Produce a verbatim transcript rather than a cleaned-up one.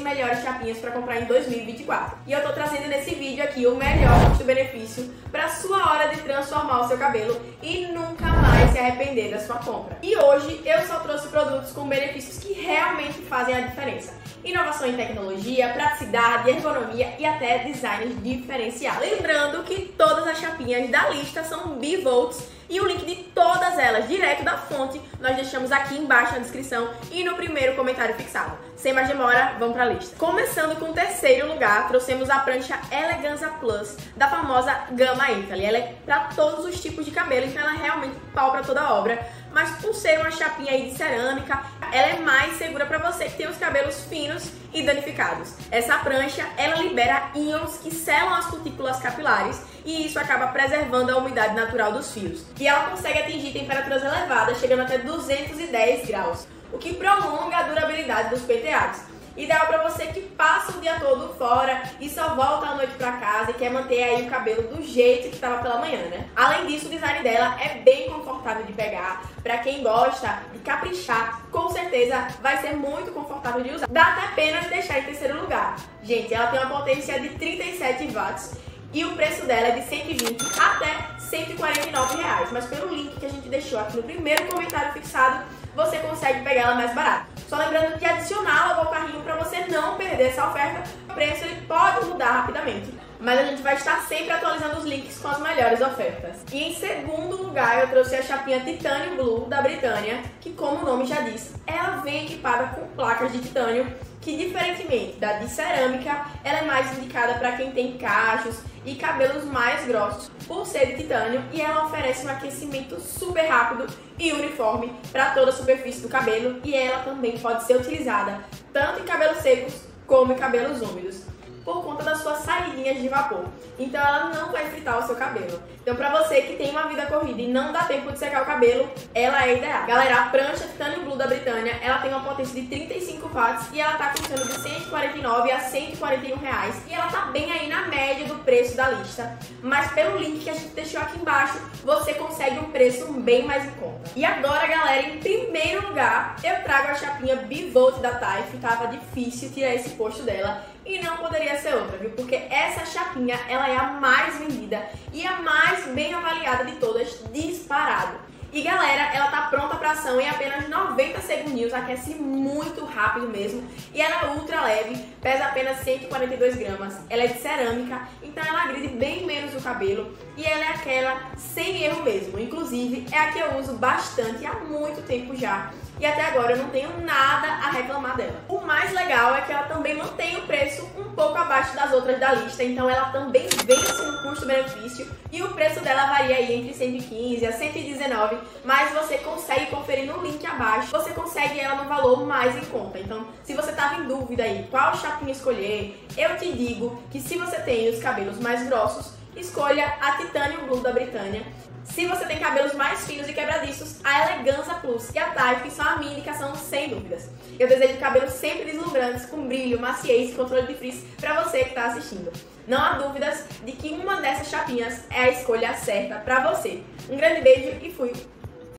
melhores chapinhas para comprar em dois mil e vinte e quatro. E eu tô trazendo nesse vídeo aqui o melhor custo-benefício para sua hora de transformar o seu cabelo e nunca mais se arrepender da sua compra. E hoje eu só trouxe produtos com benefícios que realmente fazem a diferença. Inovação em tecnologia, praticidade, ergonomia e até designs diferenciados. Lembrando que todas as chapinhas da lista são bivolts e o link de todas elas, direto da fonte, nós deixamos aqui embaixo na descrição e no primeiro comentário fixado. Sem mais demora, vamos para a lista. Começando com o terceiro lugar, trouxemos a prancha Eleganza Plus, da famosa Gama Italy. Ela é para todos os tipos de cabelo, então ela é realmente pau para toda a obra. Mas por ser uma chapinha aí de cerâmica, ela é mais segura para você que tem os cabelos finos e danificados. Essa prancha, ela libera íons que selam as cutículas capilares e isso acaba preservando a umidade natural dos fios. E ela consegue atingir temperaturas elevadas, chegando até duzentos e dez graus, o que prolonga a durabilidade dos penteados. Ideal para você que passa o dia todo fora e só volta à noite para casa e quer manter aí o cabelo do jeito que estava pela manhã, né? Além disso, o design dela é bem confortável de pegar. Para quem gosta de caprichar, com certeza vai ser muito confortável de usar. Dá até pena de deixar em terceiro lugar. Gente, ela tem uma potência de trinta e sete watts e o preço dela é de cento e vinte até cento e quarenta e nove reais. Mas pelo link que a gente deixou aqui no primeiro comentário fixado, você consegue pegar ela mais barata. Só lembrando de adicioná-la ao carrinho para você não perder essa oferta. O preço ele pode mudar rapidamente, mas a gente vai estar sempre atualizando os links com as melhores ofertas. E em segundo lugar, eu trouxe a chapinha Titanium Blue da Britânia, que como o nome já diz, ela vem equipada com placas de titânio, que diferentemente da de cerâmica, ela é mais indicada para quem tem cachos e cabelos mais grossos, por ser de titânio, e ela oferece um aquecimento super rápido e uniforme para toda a superfície do cabelo, e ela também pode ser utilizada tanto em cabelos secos como em cabelos úmidos, por conta das suas saidinhas de vapor. Então ela não vai fritar o seu cabelo. Então pra você que tem uma vida corrida e não dá tempo de secar o cabelo, ela é ideal. Galera, a prancha Titanium Blue da Britânia, ela tem uma potência de trinta e cinco watts e ela tá custando de cento e quarenta e nove a cento e quarenta e um reais. E ela tá bem aí na média do preço da lista. Mas pelo link que a gente deixou aqui embaixo, você consegue um preço bem mais em conta. E agora, galera, em primeiro lugar, eu trago a chapinha Bivolt da Taif. Tava difícil tirar esse posto dela. E não poderia ser outra, viu? Porque essa chapinha, ela é a mais vendida e a mais bem avaliada de todas, disparado. E galera, ela tá pronta para ação em apenas noventa segundinhos, aquece muito rápido mesmo. E ela é ultra leve, pesa apenas cento e quarenta e dois gramas. Ela é de cerâmica, então ela agride bem menos o cabelo. E ela é aquela sem erro mesmo. Inclusive, é a que eu uso bastante há muito tempo já. E até agora eu não tenho nada a reclamar dela. O mais legal é que ela também mantém o preço um pouco abaixo das outras da lista, então ela também vence no custo-benefício e o preço dela varia aí entre cento e quinze a cento e dezenove, mas você consegue conferir no link abaixo, você consegue ela no valor mais em conta. Então, se você estava em dúvida aí qual chapinha escolher, eu te digo que se você tem os cabelos mais grossos, escolha a Titanium Blue da Britânia. Se você tem cabelos mais finos e quebradiços, a Eleganza Plus e a Taif são a minha indicação sem dúvidas. Eu desejo cabelos sempre deslumbrantes, com brilho, maciez e controle de frizz para você que está assistindo. Não há dúvidas de que uma dessas chapinhas é a escolha certa para você. Um grande beijo e fui!